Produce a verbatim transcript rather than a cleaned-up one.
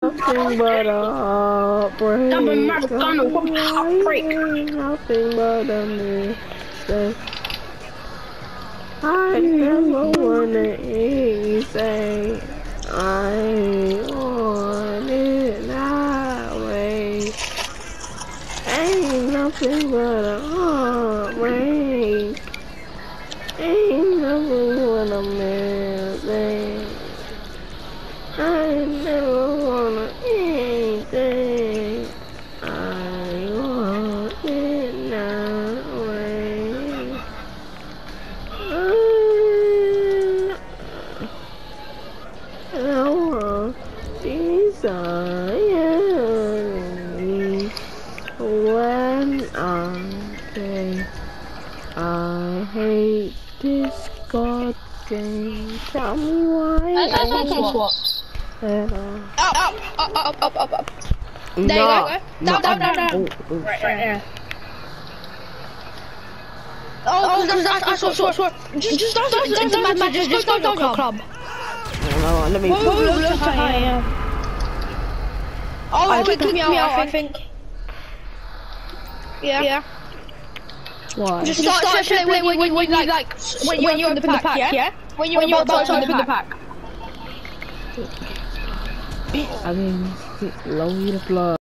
Nothing but a heartbreak. I'm a Americano from heartbreak. Nothing but a mistake. I never wanna hear you say I want it that way. Ain't nothing but a heartbreak. Ain't nothing but a mistake. I never wanna anything. I want it that way. I want desire when I say I hate this god game. Tell me why. That's also swaps. Up, up, up, up, up, up, up. There nah, you go. Down, down, down, down. Oh, oh, right, right there. Oh, oh, that's, that's, that's, that's, that's, that's, just, just, don't, don't, don't, don't matter, just, just go down your club. No, let me. Whoa, whoa, whoa, to higher. Oh, kick me out, I think. Yeah. Yeah. Why? Just start, start shit when, when, when, when, like, like, when, when you open the pack, yeah? yeah? When you're, when you're about, about to open the pack. I mean, lower the blood.